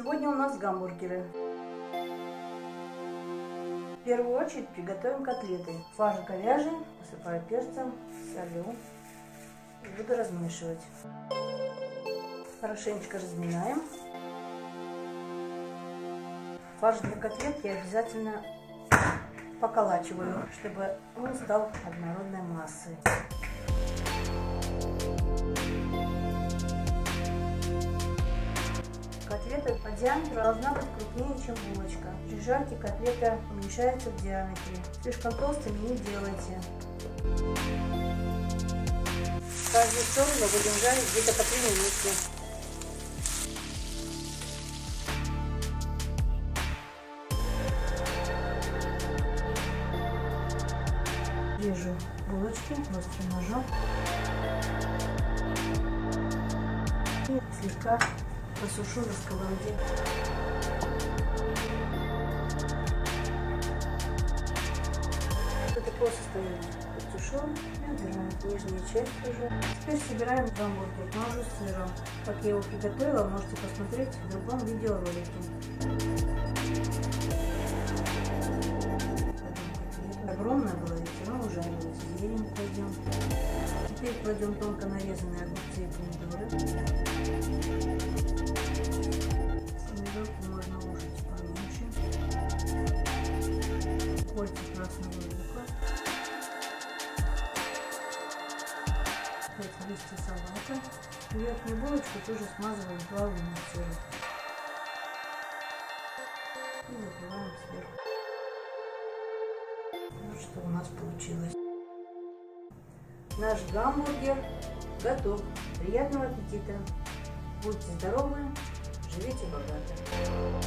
Сегодня у нас гамбургеры. В первую очередь приготовим котлеты. Фарш говяжий, посыпаю перцем, солю и буду размешивать. Хорошенечко разминаем. Фарш для котлет я обязательно поколачиваю, чтобы он стал однородной массой. Котлета по диаметру должна быть крупнее, чем булочка. При жарке котлета уменьшается в диаметре. Слишком толстыми не делайте. Каждую сторону будем жарить где-то по 3 минутки. Режу булочки острым ножом и слегка посушу на сковороде. До такого состояния подсушен и убираем нижнюю часть уже. Теперь собираем гамбургер, но уже с сыром. Как я его приготовила, можете посмотреть в другом видеоролике. Огромное было яйцо, но ужарилось. Зелень кладем. Теперь кладем тонко нарезанные огурцы и помидоры. Помидорку можно ужать поменьше. Кольца красного лука. 5 листьев салата. Верхнюю булочку тоже смазываем плавленым сыром. И закрываем сверху. Вот что у нас получилось. Наш гамбургер готов. Приятного аппетита! Будьте здоровы, живите богато!